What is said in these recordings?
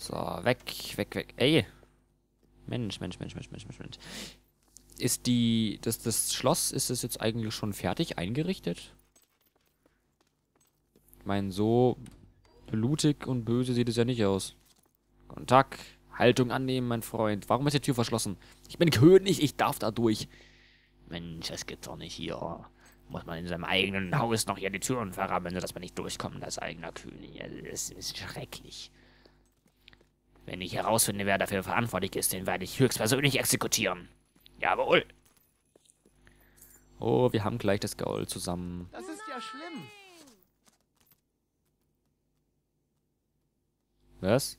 So, weg, weg, weg. Ey. Mensch. Ist das Schloss, ist es jetzt eigentlich schon fertig eingerichtet? Ich meine, so blutig und böse sieht es ja nicht aus. Kontakt. Haltung annehmen, mein Freund. Warum ist die Tür verschlossen? Ich bin König, ich darf da durch. Mensch, das geht doch nicht hier. Muss man in seinem eigenen Haus noch hier die Türen verrammeln, dass man nicht durchkommt als eigener König. Das ist schrecklich. Wenn ich herausfinde, wer dafür verantwortlich ist, den werde ich höchstpersönlich exekutieren. Jawohl. Oh, wir haben gleich das Gaul zusammen. Das ist ja schlimm. Was?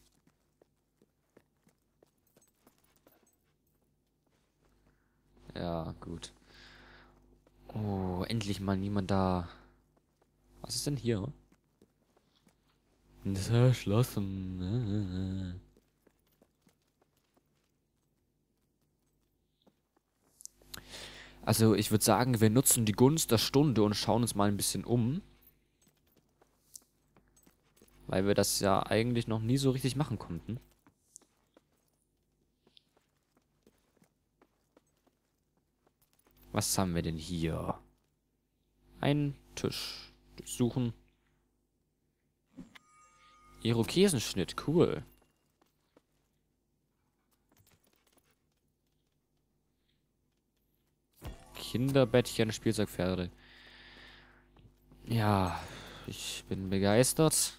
Ja, gut. Oh, endlich mal niemand da. Was ist denn hier? Das ist erschlossen. Also, ich würde sagen, wir nutzen die Gunst der Stunde und schauen uns mal ein bisschen um. Weil wir das ja eigentlich noch nie so richtig machen konnten. Was haben wir denn hier? Ein Tisch. Durchsuchen. Irokesenschnitt, cool. Kinderbettchen, Spielzeugpferde. Ja, ich bin begeistert.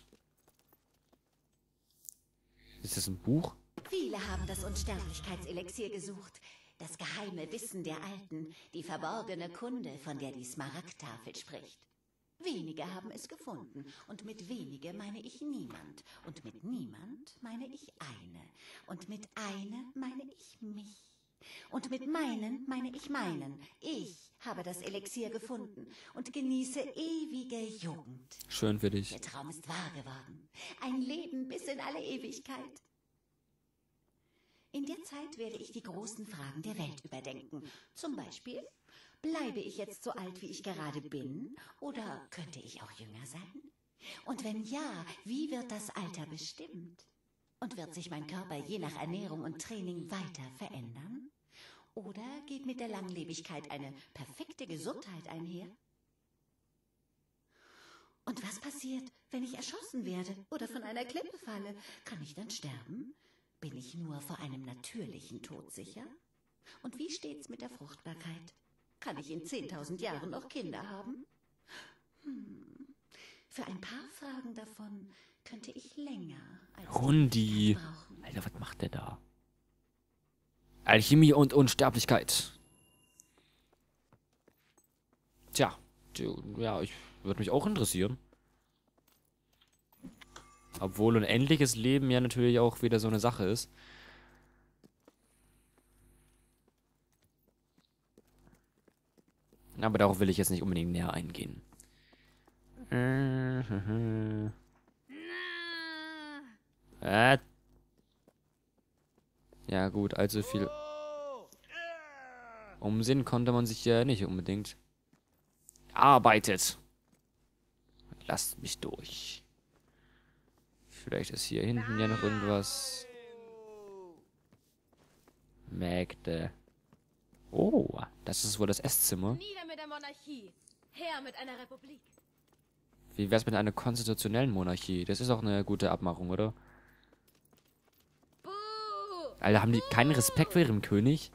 Ist das ein Buch? Viele haben das Unsterblichkeitselixier gesucht. Das geheime Wissen der Alten, die verborgene Kunde, von der die Smaragdtafel spricht. Wenige haben es gefunden. Und mit wenige meine ich niemand. Und mit niemand meine ich eine. Und mit eine meine ich mich. Und mit meinen meine ich meinen. Ich habe das Elixier gefunden und genieße ewige Jugend. Schön für dich. Der Traum ist wahr geworden. Ein Leben bis in alle Ewigkeit. In der Zeit werde ich die großen Fragen der Welt überdenken. Zum Beispiel, bleibe ich jetzt so alt, wie ich gerade bin? Oder könnte ich auch jünger sein? Und wenn ja, wie wird das Alter bestimmt? Und wird sich mein Körper je nach Ernährung und Training weiter verändern? Oder geht mit der Langlebigkeit eine perfekte Gesundheit einher? Und was passiert, wenn ich erschossen werde oder von einer Klippe falle? Kann ich dann sterben? Bin ich nur vor einem natürlichen Tod sicher? Und wie steht's mit der Fruchtbarkeit? Kann ich in 10.000 Jahren noch Kinder haben? Für ein paar Fragen davon könnte ich länger als Hundi. brauchen. Alter, was macht der da? Alchemie und Unsterblichkeit. Tja, ja, ich würde mich auch interessieren. Obwohl unendliches Leben ja natürlich auch wieder so eine Sache ist. Aber darauf will ich jetzt nicht unbedingt näher eingehen. Ja gut, allzu viel umsehen konnte man sich ja nicht unbedingt. Arbeitet! Lasst mich durch. Vielleicht ist hier hinten ja noch irgendwas. Mägde. Oh, das ist wohl das Esszimmer. Nieder mit der Monarchie, her mit einer Republik. Wie wär's mit einer konstitutionellen Monarchie? Das ist auch eine gute Abmachung, oder? Buh! Alter, haben die keinen Respekt vor ihrem König?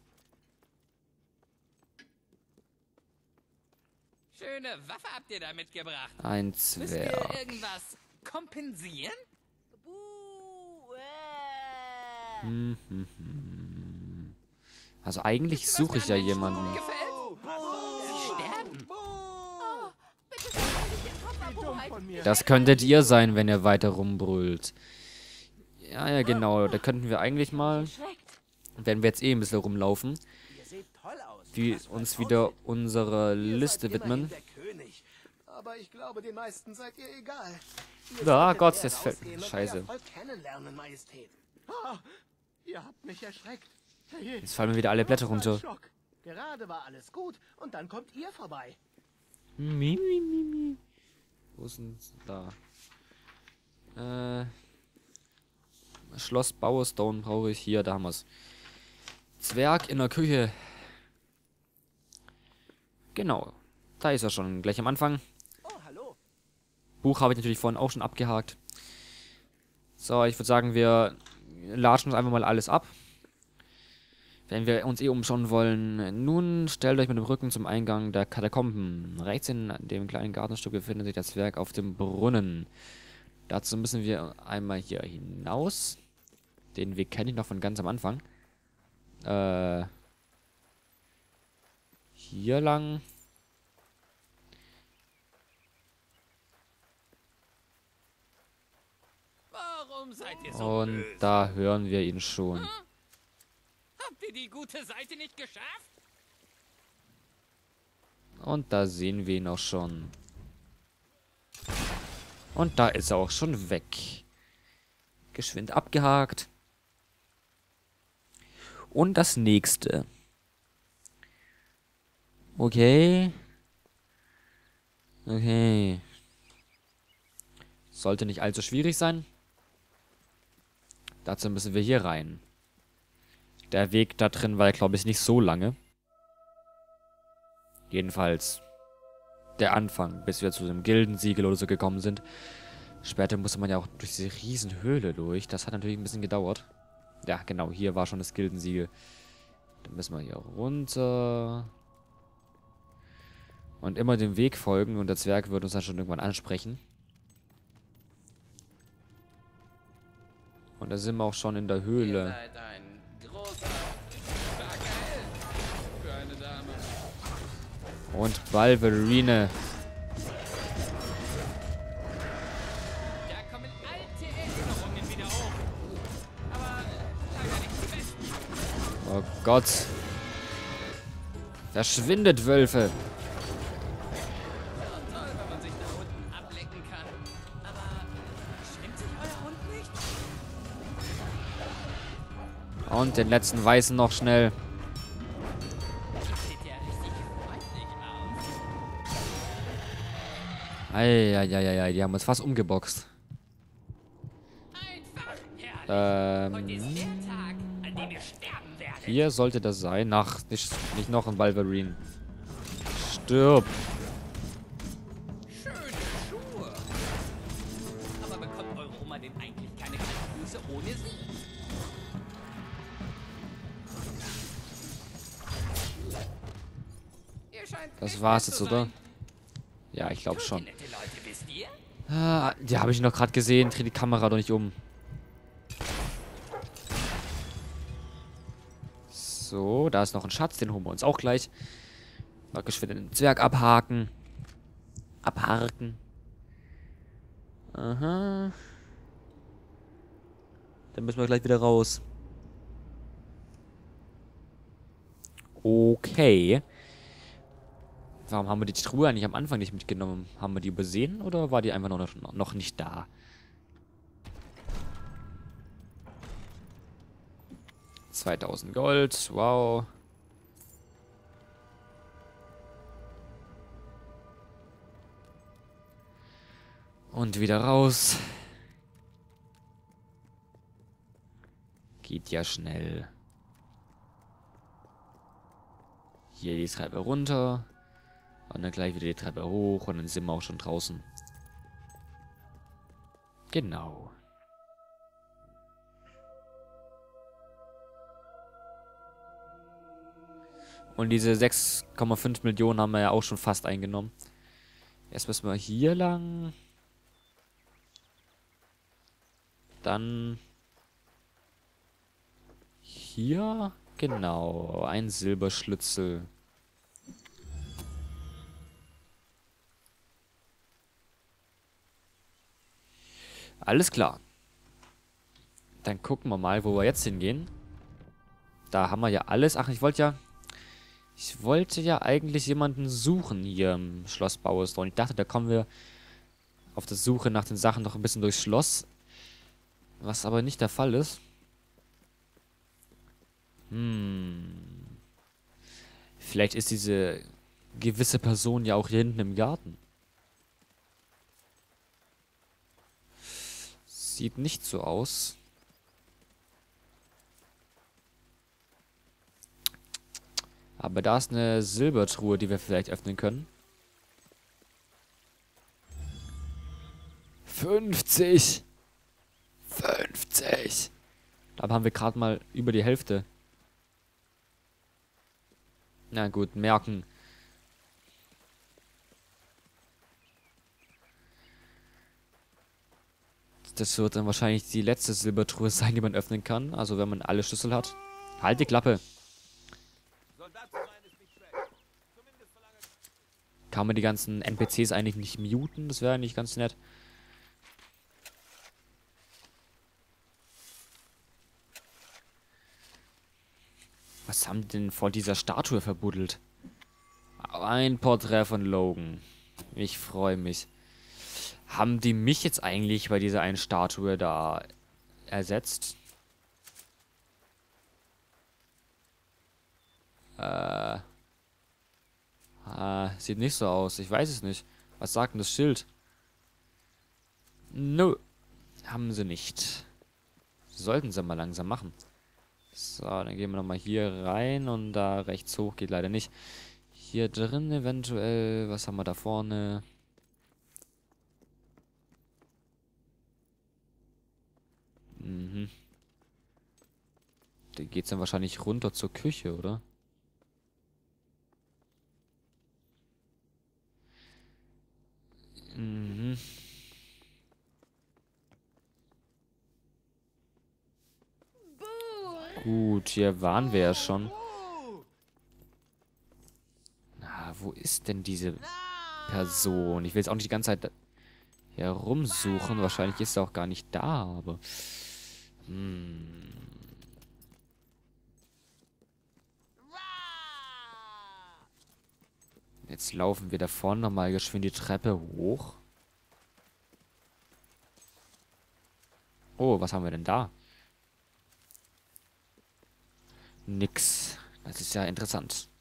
Schöne Waffe habt ihr da mitgebracht. Ein Müsst ihr Zwerg. irgendwas kompensieren? Buh! Also eigentlich suche ich ja jemanden. Gefällt? Sie sterben. Bitte sag nicht den Kopf ab, Hoheit. Das könntet ihr sein, wenn ihr weiter rumbrüllt. Ja, genau. Da könnten wir eigentlich mal, wenn wir jetzt eh ein bisschen rumlaufen, Ihr seht toll aus. uns wieder unserer Ihr Liste seid immerhin widmen. der König. Aber ich glaube, den meisten seid ihr egal. Ah, solltet Gott, mehr das fällt. rausgehen und Scheiße. euer Volk kennenlernen, Majestät. Ihr habt mich erschreckt. Jetzt fallen mir wieder alle Blätter runter. Schock. Gerade war alles gut und dann kommt ihr vorbei. Wo ist denn da? Schloss Bauerstone brauche ich. Hier, da haben wir es. Zwerg in der Küche. Genau. Da ist er schon gleich am Anfang. Oh, hallo. Buch habe ich natürlich vorhin auch schon abgehakt. So, ich würde sagen, wir latschen uns einfach mal alles ab. Wenn wir uns umschauen wollen. Nun stellt euch mit dem Rücken zum Eingang der Katakomben. Rechts in dem kleinen Gartenstück befindet sich das Zwerg auf dem Brunnen. Dazu müssen wir einmal hier hinaus. Den Weg kenne ich noch von ganz am Anfang. Hier lang. Warum seid ihr so Und böse? da hören wir ihn schon. Habt ihr die gute Seite nicht geschafft? Und da sehen wir ihn auch schon. Und da ist er auch schon weg. Geschwind abgehakt. Und das nächste. Okay. Okay. Sollte nicht allzu schwierig sein. Dazu müssen wir hier rein. Der Weg da drin war, glaube ich, nicht so lange. Jedenfalls der Anfang, bis wir zu dem Gildensiegel oder so gekommen sind. Später musste man ja auch durch diese riesen Höhle durch. Das hat natürlich ein bisschen gedauert. Ja, genau, hier war schon das Gildensiegel. Dann müssen wir hier runter. Und immer dem Weg folgen und der Zwerg wird uns dann schon irgendwann ansprechen. Und da sind wir auch schon in der Ihr Höhle. seid ein großer, starker Held für eine Dame. Und Balverine. Da kommen alte Erinnerungen wieder hoch. Aber leider nicht die besten. Oh Gott. Verschwindet, Wölfe. Schon toll, wenn man sich da unten ablecken kann. Aber schämt sich euer Hund nicht? Und den letzten Weißen noch schnell. Sieht ja richtig freundlich aus. Eieieiei, die haben uns fast umgeboxt. Einfach herrlich. Heute ist Ähm, der Tag, an dem ihr sterben werdet. hier sollte das sein. Ach, nicht noch ein Balverine. Stirb. Schöne Schuhe. Aber bekommt eure Oma denn eigentlich keine kalten Füße ohne sie? Ihr scheint Das echt war's nett jetzt, zu oder? sein. Ja, ich glaube schon. Nette Leute, wisst ihr? Ah, die habe ich noch gerade gesehen. Dreh die Kamera doch nicht um. So, da ist noch ein Schatz. Den holen wir uns auch gleich. Mal geschwind den Zwerg abhaken. Abhaken. Aha. Dann müssen wir gleich wieder raus. Okay. Warum haben wir die Truhe eigentlich am Anfang nicht mitgenommen? Haben wir die übersehen oder war die einfach noch nicht da? $2000 Gold, wow. Und wieder raus. Geht ja schnell. Hier die Treppe runter. Und dann gleich wieder die Treppe hoch und dann sind wir auch schon draußen. Genau. Und diese 6,5 Millionen haben wir ja auch schon fast eingenommen. Erst müssen wir hier lang. Dann hier. Genau, ein Silberschlüssel. Alles klar. Dann gucken wir mal, wo wir jetzt hingehen. Da haben wir ja alles. Ach, ich wollte ja eigentlich jemanden suchen hier im Schloss Bauersdorf. Ich dachte, da kommen wir auf der Suche nach den Sachen noch ein bisschen durchs Schloss. Was aber nicht der Fall ist. Vielleicht ist diese gewisse Person ja auch hier hinten im Garten. Sieht nicht so aus. Aber da ist eine Silbertruhe, die wir vielleicht öffnen können. 50! 50! Da haben wir gerade mal über die Hälfte. Na gut, merken. Das wird dann wahrscheinlich die letzte Silbertruhe sein, die man öffnen kann. Also wenn man alle Schlüssel hat. Halt die Klappe. Kann man die ganzen NPCs eigentlich nicht muten? Das wäre eigentlich ganz nett. Was haben die denn vor dieser Statue verbuddelt? Ein Porträt von Logan. Ich freue mich. Haben die mich jetzt eigentlich bei dieser einen Statue da ersetzt? Sieht nicht so aus. Ich weiß es nicht. Was sagt denn das Schild? Nö. Haben sie nicht. Sollten sie mal langsam machen. So, dann gehen wir nochmal hier rein und da rechts hoch geht leider nicht. Hier drin eventuell. Was haben wir da vorne? Mhm. Da geht's dann wahrscheinlich runter zur Küche, oder? Mhm. Gut, hier waren wir ja schon. Na, wo ist denn diese Person? Ich will jetzt auch nicht die ganze Zeit herumsuchen. Wahrscheinlich ist er auch gar nicht da, aber... Jetzt laufen wir da vorne nochmal geschwind die Treppe hoch. Oh, was haben wir denn da? Nix. Das ist ja interessant.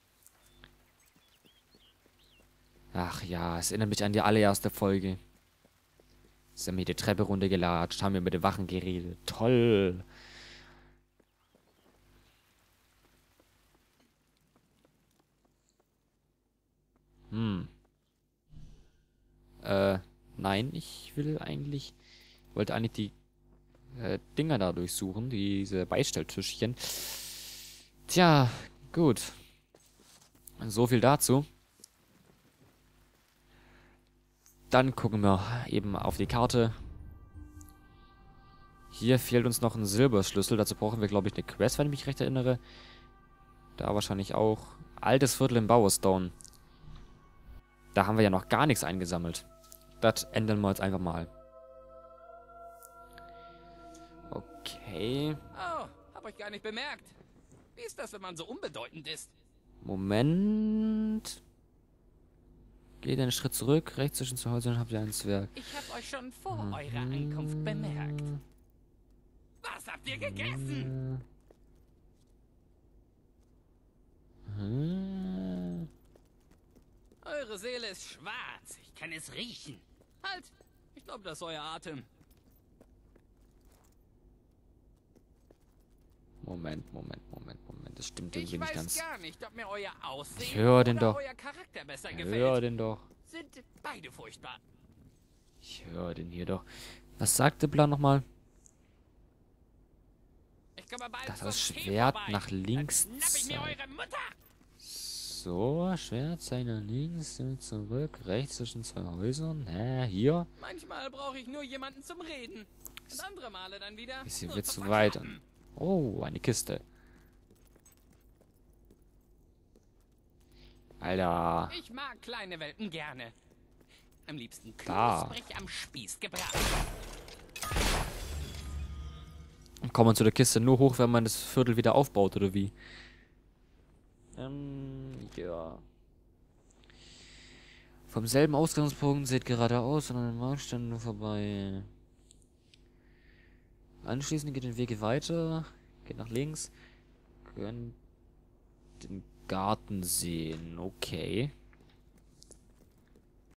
Ach ja, es erinnert mich an die allererste Folge. Sind wir die Treppe runtergelatscht, haben wir mit den Wachen geredet. Toll. Nein, ich will eigentlich... Wollte eigentlich die Dinger da durchsuchen, diese Beistelltischchen. Tja, gut. So viel dazu. Dann gucken wir eben auf die Karte. Hier fehlt uns noch ein Silberschlüssel. Dazu brauchen wir, glaube ich, eine Quest, wenn ich mich recht erinnere. Da wahrscheinlich auch. Altes Viertel in Bowerstone. Da haben wir ja noch gar nichts eingesammelt. Das ändern wir jetzt einfach mal. Okay. Oh, hab euch gar nicht bemerkt. Wie ist das, wenn man so unbedeutend ist? Moment. Geht einen Schritt zurück. Rechts zwischen zu Hause und habt ihr ein Zwerg. Ich hab euch schon vor eurer Ankunft bemerkt. Was habt ihr gegessen? Eure Seele ist schwarz. Ich kann es riechen. Halt! Ich glaube, das ist euer Atem. Moment. Das stimmt irgendwie nicht ganz. Ich weiß gar nicht, ob mir euer Aussehen Ich höre den oder doch. euer Charakter besser Ich gefällt. höre den doch. Sind beide furchtbar. Ich höre den hier doch. Was sagte Plan nochmal? Ich komme bald Das zum ist Tee Schwert vorbei. nach links Dann schnapp ich mir zeigen. eure Mutter. So, Schwert zeigt nach links, zurück, rechts zwischen zwei Häusern. Hier. Manchmal brauche ich nur jemanden zum Reden. Und andere Male dann wieder. Bisschen nur wird zum zu weit. Verklappen. Oh, eine Kiste. Alter. Ich mag kleine Welten gerne. Am liebsten Da. knusprig am Spieß gebraten. Kommt man zu der Kiste nur hoch, wenn man das Viertel wieder aufbaut, oder wie? Ja. Vom selben Ausgangspunkt seht geradeaus und an den Marktständen vorbei. Anschließend geht den Weg weiter, geht nach links, könnt den Garten sehen. Okay.